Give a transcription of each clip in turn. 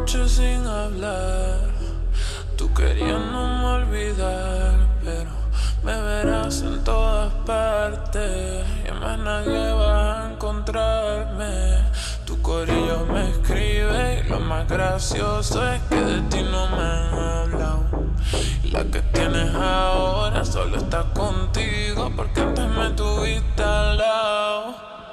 noche sin hablar, tú queriéndome olvidar, pero me verás en todas partes y más nadie va a encontrarme. Tu corillo me escribe y lo más gracioso es que de ti no me han hablado. Y la que tienes ahora solo está contigo porque antes me tuviste al lado.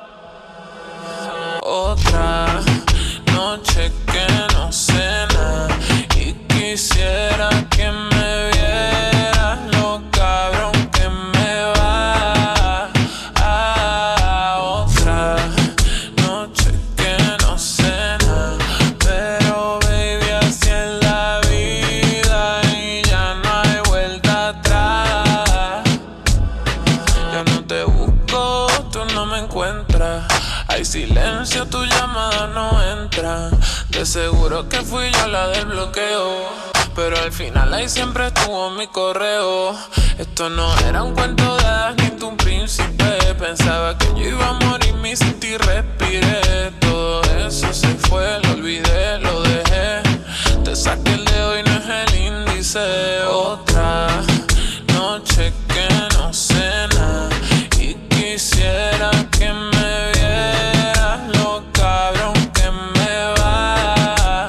Otra noche que no sé nada y quisiera que me vieras lo cabrón que me va. Otra noche que no sé nada, pero baby así es la vida y ya no hay vuelta atrás. Ya no te busco, tú no me encuentras. Hay silencio, tu llamada no entra. De seguro que fui yo la del bloqueo, pero al final ahí siempre estuvo mi correo. Esto no era un cuento de hadas ni tú un príncipe. Pensaba que yo iba a morir, me sentí, respiré. Todo eso se fue, lo olvidé, lo dejé. Te saqué el dedo y no es el índice. Otra noche que no sé nada y quisiera que me vieras lo cabrón que me va.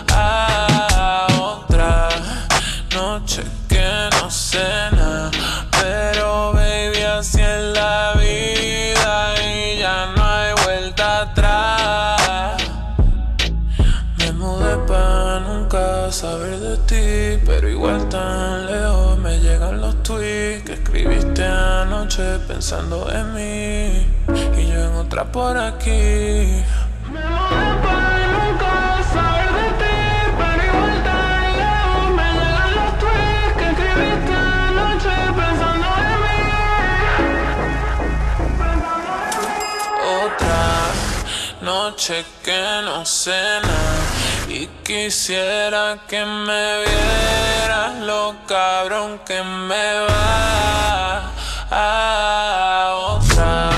Otra noche que no sé nada, pero baby así es la vida y ya no hay vuelta atrás. Me mudé pa' nunca saber de ti, pero igual tan lejos me llegan los tweets que escribiste anoche pensando en mí y yo en otra por aquí. Me mudé pa' nunca saber de ti, pero igual tan lejos me llegan los tweets que escribiste anoche pensando en mí. Otra noche que no sé nada y quisiera que me vieras lo cabrón que me va. Otra